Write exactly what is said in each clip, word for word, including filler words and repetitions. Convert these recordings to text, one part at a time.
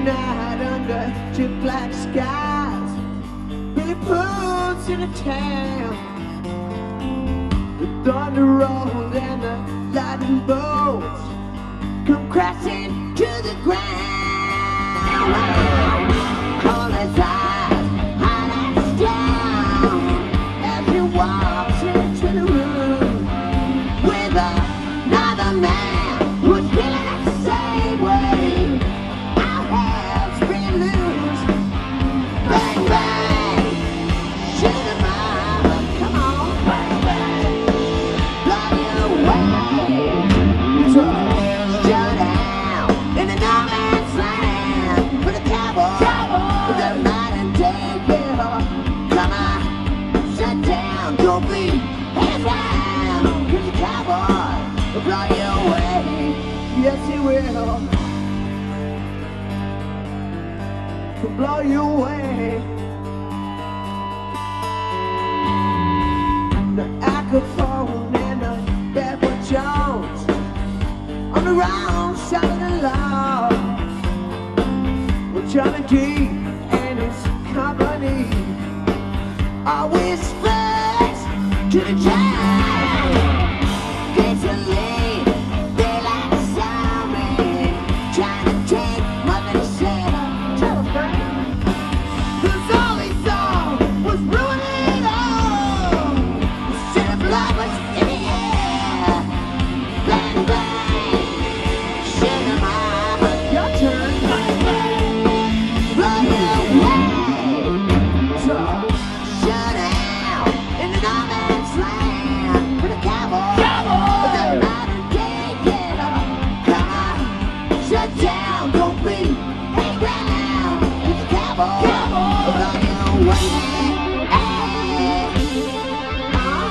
night under jet black skies, Billy Pooh's in a town. The thunder rolls and the lightning bolts come crashing to the ground. All his eyes highlights down as he walks into the room with another man who's feeling the same way. Our heads spin loose, bang bang, shoot 'em up, come on, bang bang, blow you away. So showdown in the no man's land for the cowboy, with the night and day bill. Come on, sit down, don't be hands down, 'cause the cowboy will blow you away. Yes, he will. He'll blow you away. The Acrophone and the Bedford Jones on the wrong side of the law. Well, Johnny D and his company always spreads to the town. Basically, they like zombie, trying to take Mother to Sarah. Tell us, baby. 'Cause all he saw was ruining it all. The city blood was in the air. Bang, bang, shoot 'em up. Your turn. Bang, bang, blow you away. So, shut down in the no man's land for the cowboy. With the night and day killer. Come on, shut down, don't be hang round. With the cowboy, will blow you away. Hey, oh.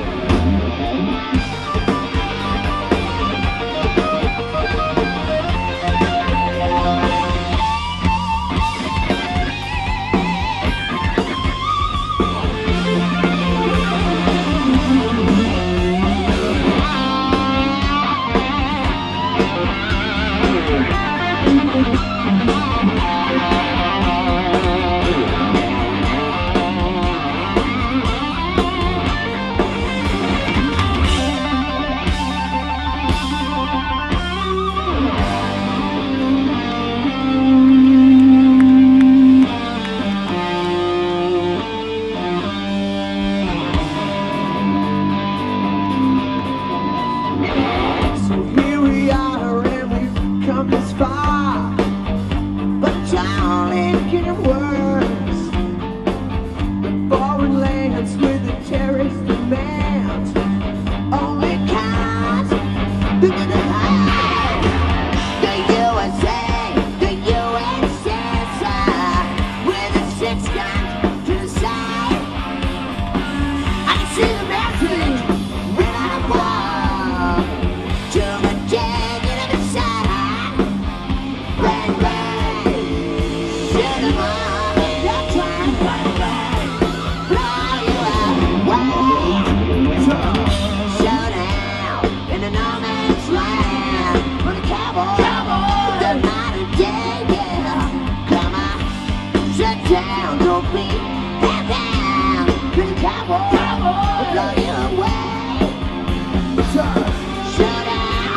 So here we are and we've come this far, but town ain't getting worse. The foreign lands with the terrorist demands only count the good and high. The U S A, the U S S R, with the six guns to the side. I can see the message red on the wall. Too much dead in the side. Bang bang, shoot 'em up. Your time, bang bang, blow you away. So, showdown in the no man's land for the cowboy. With the night and day, yeah. Come on, sit down, don't be head down. 'Cause the cowboy will blow you away. So, showdown.